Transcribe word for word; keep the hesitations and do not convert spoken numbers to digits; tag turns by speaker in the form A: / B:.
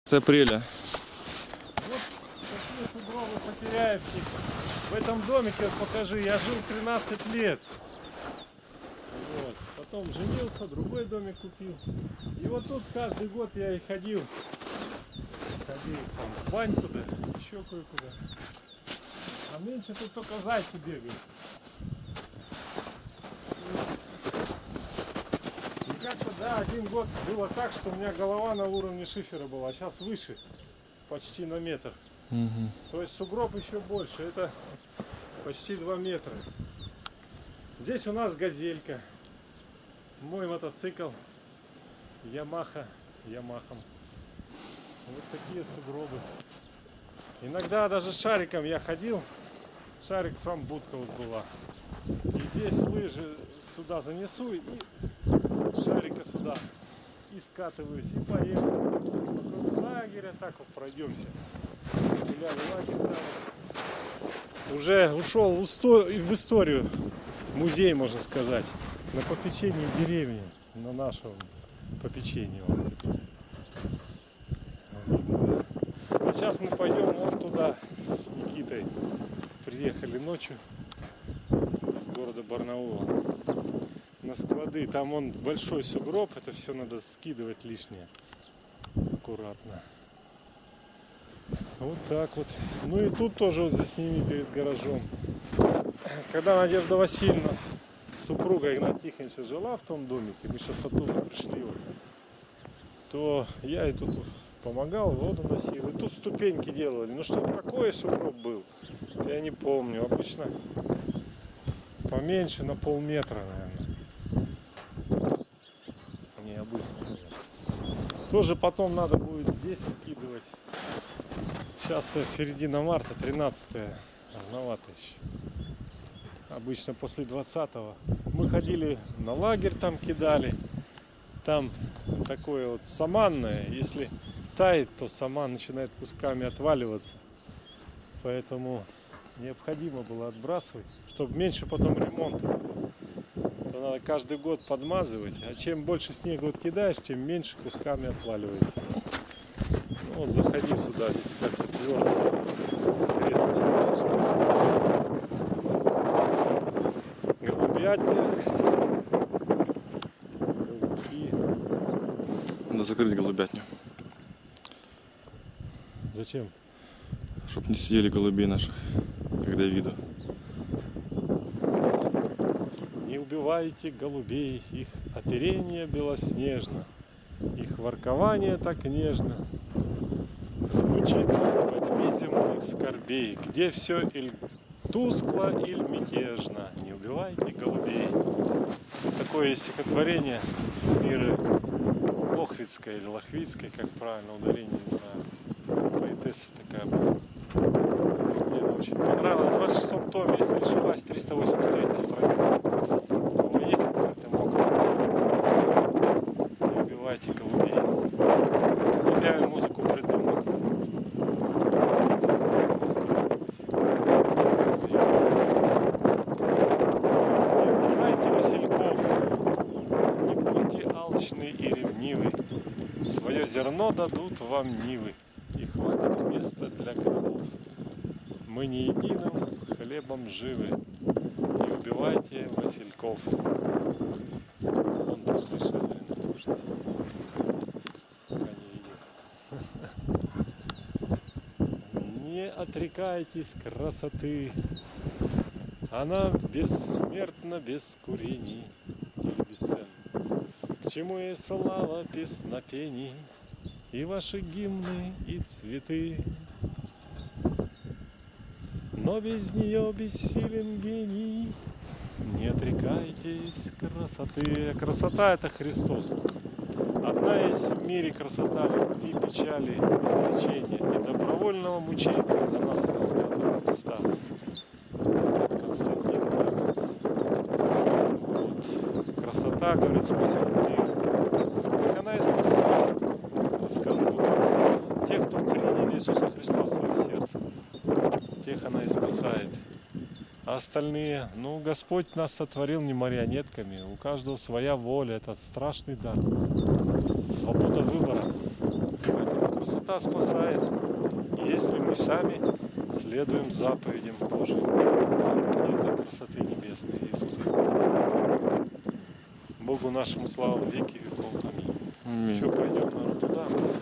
A: С апреля.
B: Вот такие сугробы Потеряевских. В этом домике, вот покажи, я жил тринадцать лет. Вот. Потом женился, другой домик купил. И вот тут каждый год я и ходил. Ходил там в баньку, да, еще кое-куда. А меньше тут только зайцы бегают. И как-то, да, один год было так, что у меня голова на уровне шифера была, а сейчас выше, почти на метр.
A: Угу.
B: То есть сугроб еще больше, это почти два метра. Здесь у нас газелька, мой мотоцикл, Ямаха, Ямахом. Вот такие сугробы. Иногда даже шариком я ходил, шарик там будка вот была. И здесь лыжи сюда занесу и шарика сюда. И скатываюсь, и поехал. Вокруг лагеря так вот пройдемся. Гуляли лагерь, да. Уже ушел в историю, музей, можно сказать, на попечении деревни, на нашем попечении. А сейчас мы пойдем вот туда с Никитой. Приехали ночью из города Барнаула на склады. Там он большой сугроб, это все надо скидывать лишнее. Аккуратно. Вот так вот. Ну и тут тоже вот засними перед гаражом. Когда Надежда Васильевна, супруга Игната Тихоновича, жила в том домике, мы сейчас оттуда пришли, вот, то я и тут помогал, воду носил. И тут ступеньки делали. Ну что такое сугроб был, я не помню. Обычно поменьше, на полметра, наверное. Необычно, конечно. Тоже потом надо будет здесь выкидывать. Сейчас-то середина марта, тринадцатое, рановато еще. Обычно после двадцатого. Мы ходили на лагерь, там кидали. Там такое вот саманное. Если тает, то саман начинает кусками отваливаться. Поэтому необходимо было отбрасывать, чтобы меньше потом ремонта. То надо каждый год подмазывать. А чем больше снега вот кидаешь, тем меньше кусками отваливается. Ну, вот заходи сюда, здесь, кажется, твердо. Голубятня. Голубки.
A: Надо закрыть голубятню.
B: Зачем?
A: Чтоб не съели голубей наших, когда виду.
B: Не убивайте голубей, их оперение белоснежно, их воркование так нежно звучит под видимых скорбей, где все иль тускло, иль мятежно. Не убивайте голубей. Такое есть стихотворение Миры Лохвицкой или Лохвицкой, как правильно ударение, не знаю. Поэтесса такая была. Мне очень понравилось. В двадцать шестом томе, если не ошибаюсь, триста восемьдесят третья страница. О, есть это мокро. Не убивайте голубей. Я музыку придумал. Не убивайте васильков. Не будьте алчны и ревнивы. Свое зерно дадут вам нивы. И хватит места для крылов. Мы не единым хлебом живы. Не убивайте васильков. Он пошли шадрины, нужно с ним. Пока не идет. Не отрекайтесь красоты. Она бессмертна без курений или бесценна. К чему ей слава песнопений и ваши гимны и цветы? Но без нее бессилен гений. Не отрекайтесь красоты. Красота — это Христос. Одна есть в мире красота любви, печали, лечения и добровольного мучения за нас распятого Христа. Константин. Вот. Красота, говорит, спасет мир. Так она и спасает. Скажу, тех, кто приняли Иисуса Христа в свое сердце, тех она и спасает. А остальные, ну, Господь нас сотворил не марионетками. У каждого своя воля. Это страшный дар. Свобода выбора. Поэтому красота чистота спасает, если мы сами следуем заповедям Божьим, заповедям красоты небесной Иисуса Христа. Богу нашему славу веки веков. Аминь.
A: Аминь.
B: Что, пойдем, народ, туда?